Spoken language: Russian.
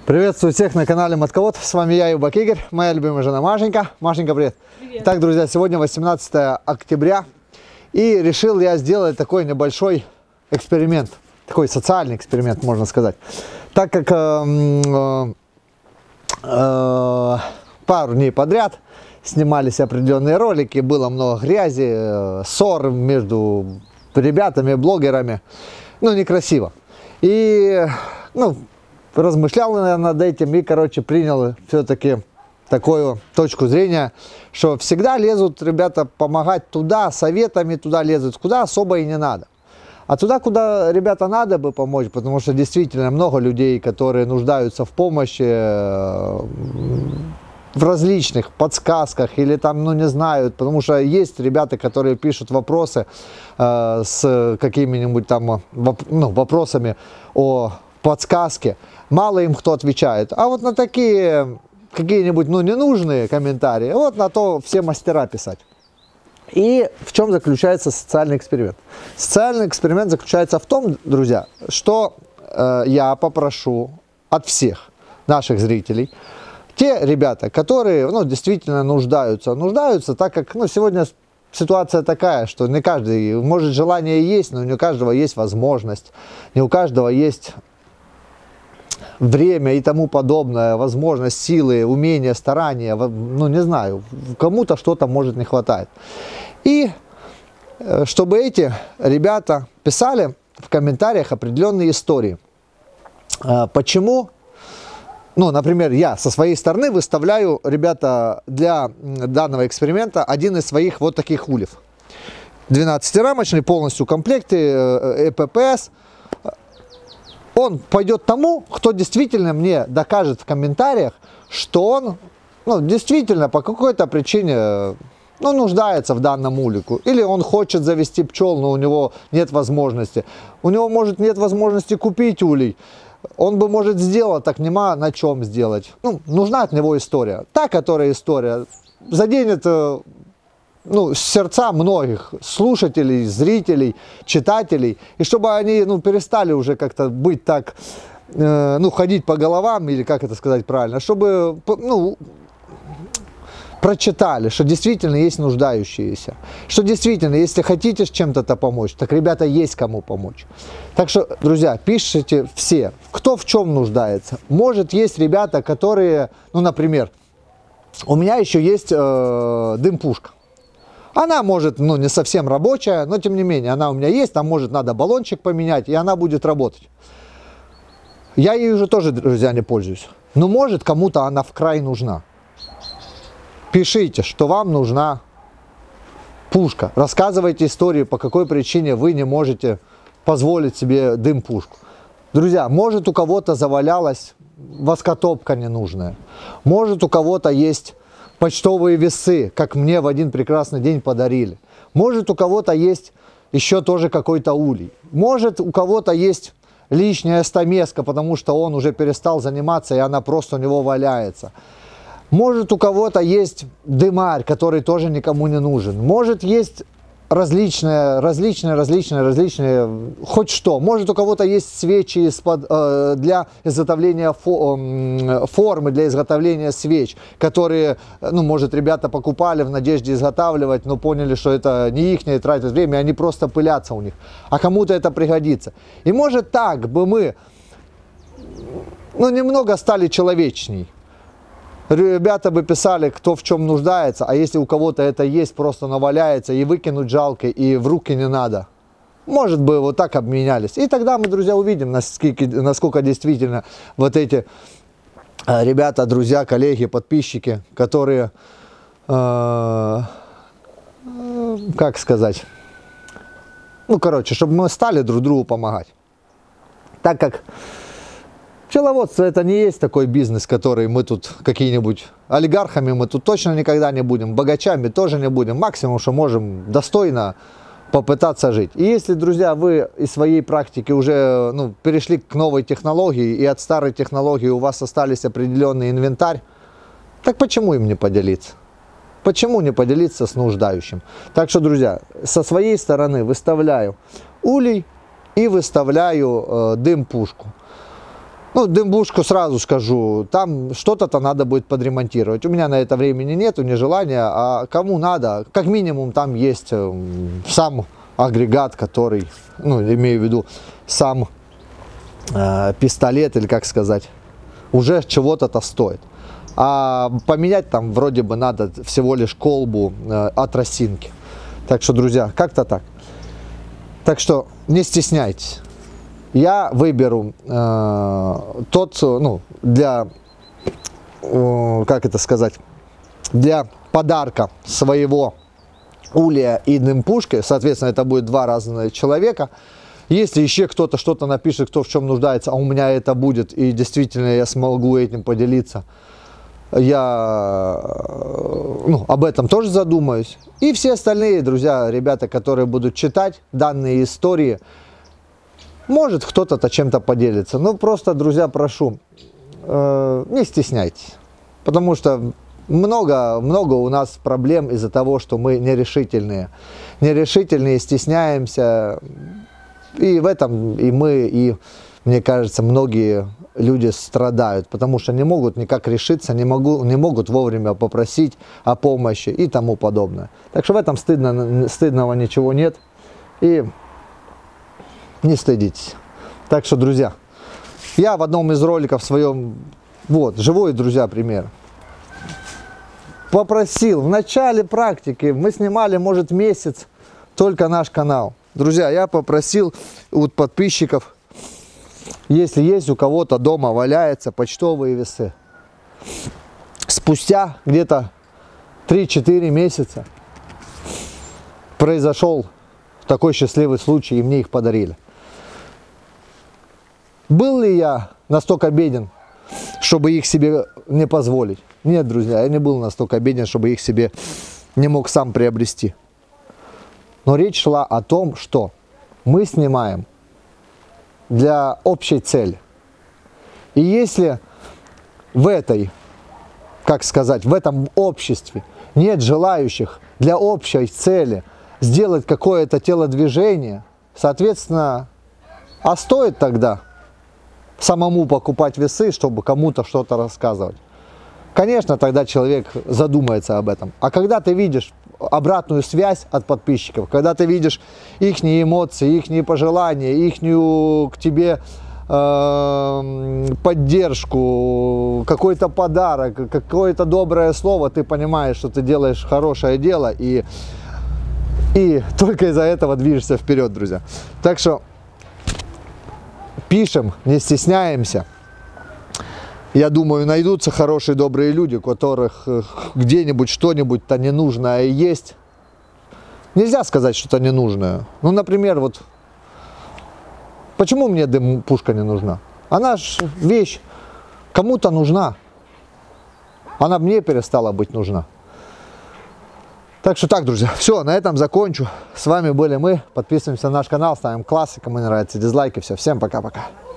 Приветствую всех на канале Матковод. С вами я, Юбак Игорь, моя любимая жена Машенька. Машенька, привет. Привет. Так, друзья, сегодня 18 октября. И решил я сделать такой небольшой эксперимент. Такой социальный эксперимент, можно сказать. Так как пару дней подряд снимались определенные ролики, было много грязи, ссор между ребятами, блогерами. Ну, некрасиво. И, размышлял я над этим и, принял все-таки такую точку зрения, что всегда лезут ребята помогать туда, советами туда лезут, куда особо и не надо. А туда, куда ребята надо бы помочь, потому что действительно много людей, которые нуждаются в помощи, в различных подсказках или там, не знают, потому что есть ребята, которые пишут вопросы с какими-нибудь там вопросами о подсказке. Мало им кто отвечает. А вот на такие какие-нибудь ненужные комментарии, вот на то все мастера писать. И в чем заключается социальный эксперимент? Социальный эксперимент заключается в том, друзья, что я попрошу от всех наших зрителей, те ребята, которые действительно нуждаются, так как сегодня ситуация такая, что не каждый, может, желание есть, но не у каждого есть возможность, не у каждого есть время и тому подобное, возможность, силы, умения, старания, не знаю, кому-то что-то может не хватает. И чтобы эти ребята писали в комментариях определенные истории. Почему? Например, я со своей стороны выставляю, ребята, для данного эксперимента один из своих вот таких ульев. 12-рамочный, полностью в комплекте, ЭППС. Он пойдет тому, кто действительно мне докажет в комментариях, что он действительно по какой-то причине нуждается в данном улику. Или он хочет завести пчел, но у него нет возможности. У него, может, нет возможности купить улей. Он бы, может, сделал, так нема на чем сделать. Нужна от него история. Та, которая история заденет сердца многих слушателей, зрителей, читателей. И чтобы они перестали уже как-то быть так, ходить по головам, или как это сказать правильно, чтобы прочитали, что действительно есть нуждающиеся. Что действительно, если хотите с чем-то помочь, так, ребята, есть кому помочь. Так что, друзья, пишите все, кто в чем нуждается. Может, есть ребята, которые, например, у меня еще есть дым-пушка. Она может, не совсем рабочая, но тем не менее, она у меня есть, там, может, надо баллончик поменять, и она будет работать. Я ей уже тоже, друзья, не пользуюсь. Но, может, кому-то она вкрай нужна. Пишите, что вам нужна пушка. Рассказывайте историю, по какой причине вы не можете позволить себе дым-пушку. Друзья, может, у кого-то завалялась воскотопка ненужная. Может, у кого-то есть почтовые весы, как мне в один прекрасный день подарили. Может, у кого-то есть еще тоже какой-то улей. Может, у кого-то есть лишняя стамеска, потому что он уже перестал заниматься, и она просто у него валяется. Может, у кого-то есть дымарь, который тоже никому не нужен. Может, есть различные, хоть что. Может, у кого-то есть свечи для изготовления формы, для изготовления свеч, которые, может, ребята покупали в надежде изготавливать, но поняли, что это не их, не тратят время, они просто пылятся у них. А кому-то это пригодится. И может, так бы мы, немного стали человечней. Ребята бы писали, кто в чем нуждается, а если у кого-то это есть, просто наваляется, и выкинуть жалко, и в руки не надо. Может бы вот так обменялись. И тогда мы, друзья, увидим, насколько действительно вот эти ребята, друзья, коллеги, подписчики, которые, как сказать, чтобы мы стали друг другу помогать. Так как пчеловодство это не есть такой бизнес, который мы тут какие-нибудь олигархами мы тут точно никогда не будем, богачами тоже не будем. Максимум, что можем достойно попытаться жить. И если, друзья, вы из своей практики уже перешли к новой технологии, и от старой технологии у вас остались определенный инвентарь, так почему им не поделиться? Почему не поделиться с нуждающим? Так что, друзья, со своей стороны выставляю улей и выставляю дым-пушку. Ну, дымбушку сразу скажу, там что-то надо будет подремонтировать. У меня на это времени нету, не желания, а кому надо, как минимум там есть сам агрегат, который, ну, имею в виду, сам пистолет, или как сказать, уже чего-то стоит. А поменять там вроде бы надо всего лишь колбу от росинки. Так что, друзья, как-то так. Так что не стесняйтесь. Я выберу тот, ну, для, как это сказать, для подарка своего улья и дымпушки. Соответственно, это будет два разных человека. Если еще кто-то что-то напишет, кто в чем нуждается, а у меня это будет, и действительно я смогу этим поделиться, я, ну, об этом тоже задумаюсь. И все остальные, друзья, ребята, которые будут читать данные истории, может кто-то чем-то поделится. Ну, просто, друзья, прошу, не стесняйтесь. Потому что много у нас проблем из-за того, что мы нерешительные. Нерешительные, стесняемся. И в этом и мы, и, мне кажется, многие люди страдают, потому что не могут никак решиться, не могут вовремя попросить о помощи и тому подобное. Так что в этом стыдного ничего нет. И не стыдитесь. Так что, друзья, я в одном из роликов своем, вот, живой, друзья, пример, попросил в начале практики, мы снимали, может, месяц, только наш канал. Друзья, я попросил у подписчиков, если есть у кого-то дома валяются почтовые весы. Спустя где-то 3-4 месяца произошел такой счастливый случай, и мне их подарили. Был ли я настолько беден, чтобы их себе не позволить? Нет, друзья, я не был настолько беден, чтобы их себе не мог сам приобрести. Но речь шла о том, что мы снимаем для общей цели. И если в этой, как сказать, в этом обществе нет желающих для общей цели сделать какое-то телодвижение, соответственно, а стоит тогда самому покупать весы, чтобы кому-то что-то рассказывать? Конечно, тогда человек задумается об этом. А когда ты видишь обратную связь от подписчиков, когда ты видишь их эмоции, их пожелания, их к тебе поддержку, какой-то подарок, какое-то доброе слово, ты понимаешь, что ты делаешь хорошее дело, и только из-за этого движешься вперед, друзья. Так что пишем, не стесняемся. Я думаю, найдутся хорошие, добрые люди, у которых где-нибудь что-нибудь-то ненужное есть. Нельзя сказать что-то ненужное. Ну, например, вот, почему мне дым-пушка не нужна? Она ж вещь кому-то нужна. Она мне перестала быть нужна. Так что так, друзья, все, на этом закончу. С вами были мы. Подписываемся на наш канал, ставим классы, кому не нравится, дизлайки. Все, всем пока-пока.